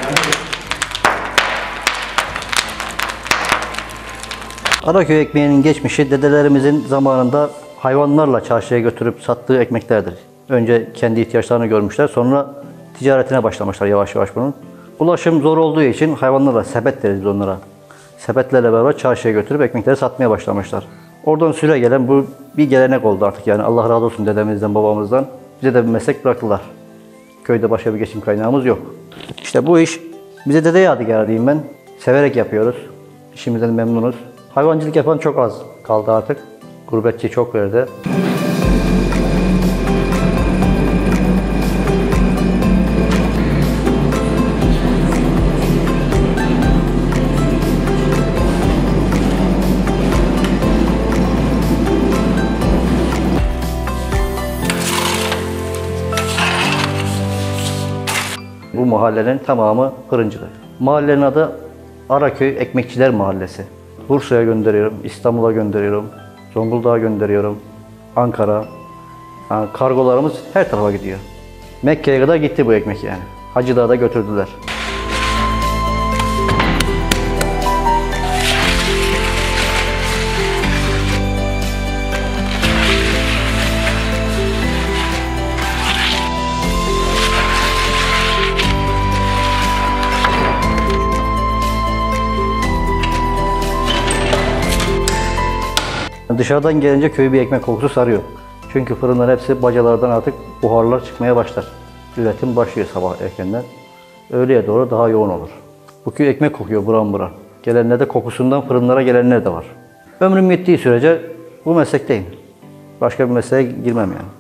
Araköy ekmeğinin geçmişi dedelerimizin zamanında hayvanlarla çarşıya götürüp sattığı ekmeklerdir. Önce kendi ihtiyaçlarını görmüşler, sonra ticaretine başlamışlar yavaş yavaş bunun. Ulaşım zor olduğu için hayvanlarla, sepet deriz onlara. Sepetlerle beraber çarşıya götürüp ekmekleri satmaya başlamışlar. Oradan süre gelen bu bir gelenek oldu artık yani. Allah razı olsun dedemizden, babamızdan. Bize de bir meslek bıraktılar. Köyde başka bir geçim kaynağımız yok. İşte bu iş bize dede yadigarı diyeyim ben. Severek yapıyoruz. İşimizden memnunuz. Hayvancılık yapan çok az kaldı artık. Gurbetçi çok verdi. Bu mahallenin tamamı fırıncıdır. Mahallenin adı Araköy Ekmekçiler Mahallesi. Bursa'ya gönderiyorum, İstanbul'a gönderiyorum, Zonguldak'a gönderiyorum, Ankara. Yani kargolarımız her tarafa gidiyor. Mekke'ye kadar gitti bu ekmek yani. Hacıdağ'da götürdüler. Dışarıdan gelince köyü bir ekmek kokusu sarıyor. Çünkü fırınların hepsi bacalardan artık buharlar çıkmaya başlar. Üretim başlıyor sabah erkenden. Öğleye doğru daha yoğun olur. Bu köy ekmek kokuyor buram buram. Gelenler de kokusundan fırınlara gelenler de var. Ömrüm yettiği sürece bu meslekteyim. Başka bir mesleğe girmem yani.